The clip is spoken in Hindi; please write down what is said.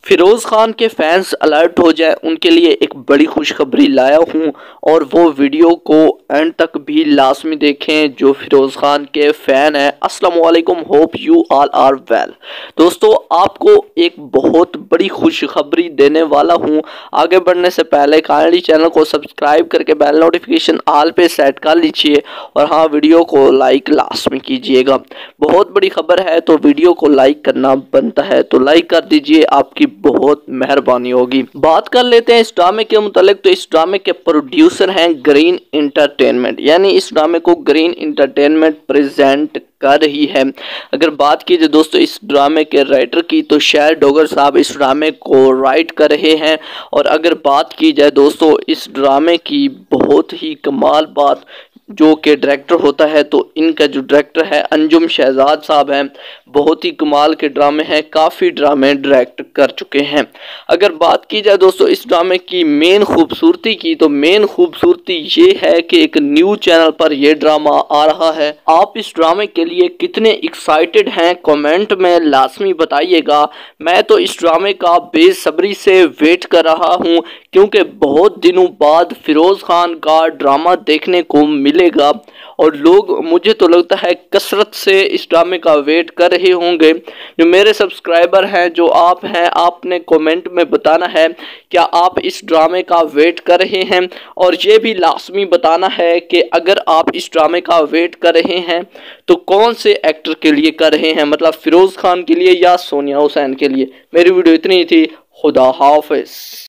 फिरोज खान के फैंस अलर्ट हो जाए उनके लिए एक बड़ी खुशखबरी लाया हूं और वो वीडियो को एंड तक भी लाजमी देखें जो फिरोज खान के फैन हैं। अस्सलाम वालेकुम, hope you all are well. दोस्तों, आपको एक बहुत बड़ी खुशखबरी देने वाला हूं। आगे बढ़ने से पहले काइंडली चैनल को सब्सक्राइब करके बेल नोटिफिकेशन ऑल पे सेट कर लीजिए और हाँ, वीडियो को लाइक लाजमी कीजिएगा। बहुत बड़ी खबर है तो वीडियो को लाइक करना बनता है, तो लाइक कर दीजिए, आपकी बहुत मेहरबानी होगी। बात कर लेते हैं इस ड्रामे के मुतालिक। तो इस ड्रामे के प्रोड्यूसर हैं ग्रीन एंटरटेनमेंट, यानी इस ड्रामे को ग्रीन एंटरटेनमेंट प्रेजेंट कर रही है। अगर बात की जाए दोस्तों इस ड्रामे के राइटर की, तो शायर डोगर साहब इस ड्रामे को राइट कर रहे हैं। और अगर बात की जाए दोस्तों इस ड्रामे की बहुत ही कमाल बात जो कि डायरेक्टर होता है, तो इनका जो डायरेक्टर है अंजुम शहजाद साहब हैं। बहुत ही कमाल के ड्रामे हैं, काफ़ी ड्रामे डायरेक्ट कर चुके हैं। अगर बात की जाए दोस्तों इस ड्रामे की मेन खूबसूरती की, तो मेन खूबसूरती ये है कि एक न्यू चैनल पर यह ड्रामा आ रहा है। आप इस ड्रामे के लिए कितने एक्साइटेड हैं कमेंट में लाजमी बताइएगा। मैं तो इस ड्रामे का बेसब्री से वेट कर रहा हूँ, क्योंकि बहुत दिनों बाद फिरोज खान का ड्रामा देखने को मिलेगा और लोग, मुझे तो लगता है, कसरत से इस ड्रामे का वेट कर रहे होंगे। जो मेरे सब्सक्राइबर हैं, जो आप हैं, आपने कमेंट में बताना है क्या आप इस ड्रामे का वेट कर रहे हैं, और ये भी लाजमी बताना है कि अगर आप इस ड्रामे का वेट कर रहे हैं तो कौन से एक्टर के लिए कर रहे हैं, मतलब फिरोज खान के लिए या सोनिया हुसैन के लिए। मेरी वीडियो इतनी ही थी। खुदा हाफिज।